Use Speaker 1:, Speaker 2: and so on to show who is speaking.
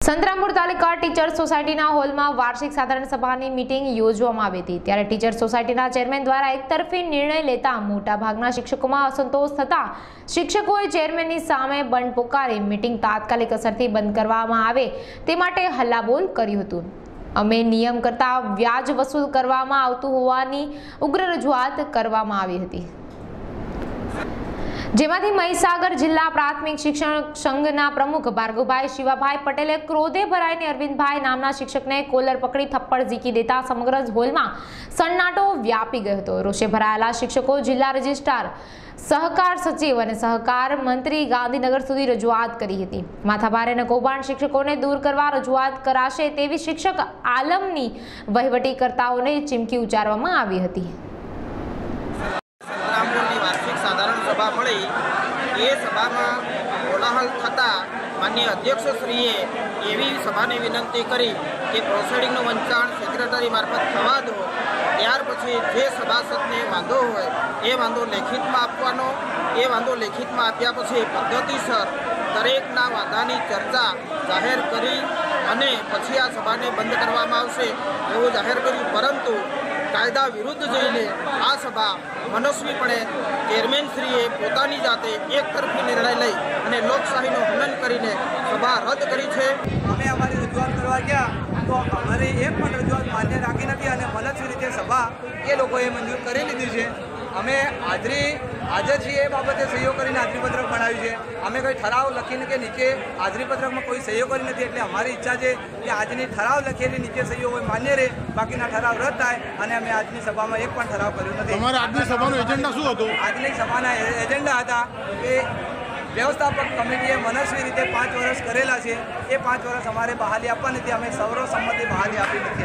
Speaker 1: Santrampur taluka teacher society hall में वार्षिक साधारण सभा की मीटिंग योजवामां आवी हती। त्यारे टीचर सोसायटी चेरमेन द्वारा एकतरफी निर्णय लेता मोटा भागना शिक्षकों में असंतोष थता शिक्षकोए चेरमेननी सामे बंड पोकारी मीटिंग तात्कालिक असरथी बंद करवामां आवे ते माटे हल्लाबोल कर्युं हतुं। अमे नियम करता व्याज वसूल करवामां आवतुं होवानी उग्र रजूआत करवामां आवी हती। जेमांथी महीसागर जिला प्राथमिक शिक्षण संघना प्रमुख भार्गवभाई शिवाभाई पटेले क्रोधे भराईने अरविंदभाई नामना शिक्षकने कोलर पकड़ी थप्पड़ झीकी देता समग्र होल में सन्नाटो व्यापी गयो हतो। रोषे भरायेला शिक्षको जिला रजिस्ट्रार, सहकार सचिव और सहकार मंत्री गांधीनगर सुधी रजूआत करी हती। माथाभारे ने कौभांड शिक्षकोने दूर करवा रजूआत कराशे तेवी शिक्षक आलमनी वहीवटीकर्ताओने चीमकी उच्चारवामां आवी हती।
Speaker 2: साधारण सभा मळी ए सभा में कोलाहल थता माननीय अध्यक्षश्रीए एवी सभाने विनंती करी कि प्रोसीडिंगનું વંચાણ સેક્રેટરી મારફત થવા દો। ત્યાર પછી જે સભાસદને વાંધો હોય એ વાંધો લેખિતમાં આપવાનો, એ વાંધો લેખિતમાં આપ્યા પછી પદ્ધતિસર દરેકના વાંધાની ચર્ચા જાહેર કરી અને પછી આ સભાને બંધ કરવામાં આવશે એવું જાહેર કર્યું। પરંતુ कायदा विरुद्ध जईने आ सभा मनस्वीपणे चेरमेनश्रीए पोतानी जाते एक तरफी निर्णय लई अने लोकशाहीनो हनन करीने सभा रद्द करी छे।
Speaker 3: अमे अमारी रजूआत करवा गया तो अमारी एक पण रजूआत मान्य राखी नथी अने मनस्वी रीते सभा ए लोकोए मंजूर करी लीधी छे। अमे हाजर छीए ए बाबते सहीओ करीने हाजरीपत्रक बनाव्युं छे। अमे कोई ठराव लखीने के नीचे हाजरीपत्रकमां कोई सहीओ करी नथी एटले अमारी इच्छा छे कि आजनी ठराव लखेली नीचे सहीओ होय मान्य रहे, बाकीना ठराव रद्द थाय अने अमे आजनी सभामां एक पण ठराव कर्यो नथी।
Speaker 4: તમારા આજની સભાનો એજન્ડા શું હતો?
Speaker 3: આજની સભાના એજન્ડા હતા કે व्यवस्थापक कमिटीए मनस्वी रीते 5 वर्ष करेला छे, ए 5 वर्ष अमारे बहाली आपवानी हती। अमे सर्वसम्मति बहाली आपी नथी।